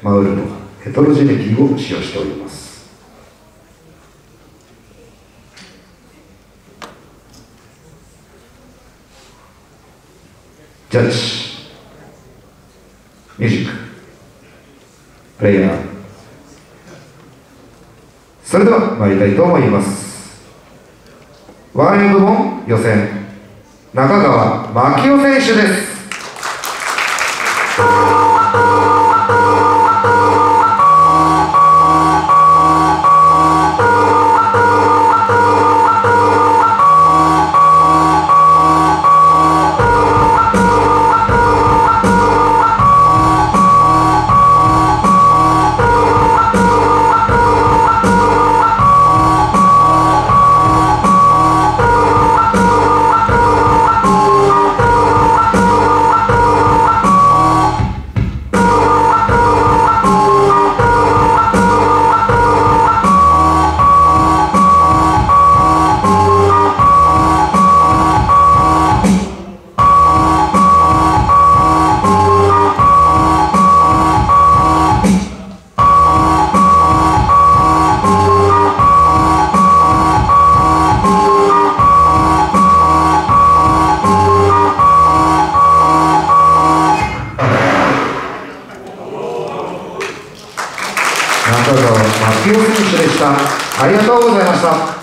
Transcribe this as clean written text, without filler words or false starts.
マウルのヘトロジェネティを使用しております。ジャッジミュージックプレイヤー、それでは参りたいと思います。ワイン部門予選、中川真紀夫選手です。中川真紀夫選手でした。ありがとうございました。